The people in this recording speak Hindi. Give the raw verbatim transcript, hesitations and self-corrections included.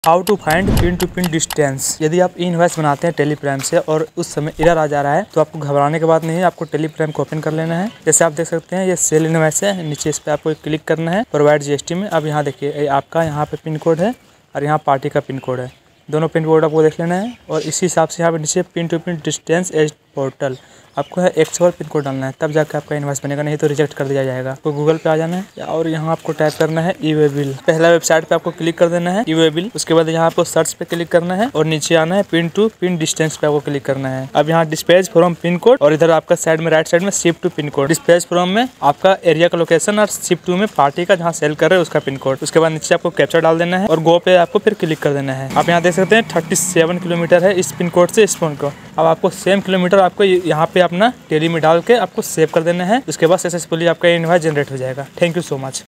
How to find pin to pin distance. यदि आप इनवॉइस बनाते हैं टेलीप्राइम से और उस समय एरर आ जा रहा है तो आपको घबराने की बात नहीं है, आपको टेलीप्राइम को ओपन कर लेना है। जैसे आप देख सकते हैं ये सेल इनवॉइस है, नीचे इस पर आपको क्लिक करना है प्रोवाइड जीएसटी में। अब यहाँ देखिए आपका यहाँ पे पिन कोड है और यहाँ पार्टी का पिन कोड है, दोनों पिन कोड आपको देख लेना है। और इसी हिसाब से यहाँ पे नीचे pin to pin distance as portal आपको है एक सौ पिन कोड डालना है, तब जाकर आपका इनवॉइस बनेगा, नहीं तो रिजेक्ट कर दिया जाएगा। तो गूगल पे आ जाना है और यहाँ आपको टाइप करना है ई वे बिल। पहला वेबसाइट पे आपको क्लिक कर देना है ई वे बिल। उसके बाद यहाँ आपको सर्च पे क्लिक करना है और नीचे आना है पिन टू पिन डिस्टेंस पे आपको क्लिक करना है। अब यहाँ डिस्पैच फ्रॉम पिन कोड और इधर आपका साइड में राइट साइड में shift to pin code. Dispatch from में आपका एरिया का लोकेशन और शिफ्ट टू में पार्टी का जहाँ सेल कर रहे हैं उसका पिन कोड। उसके बाद नीचे आपको कैप्चर डाल देना है और गो पे आपको फिर क्लिक कर देना है। आप यहाँ देख सकते हैं थर्टी सेवन किलोमीटर है इस पिन कोड से इस फोन को। अब आपको सेम किलोमीटर आपको यहाँ पे अपना टेली में डाल के आपको सेव कर देना है। उसके बाद सक्सेसफुली आपका इनवॉइस जनरेट हो जाएगा। Thank you so much.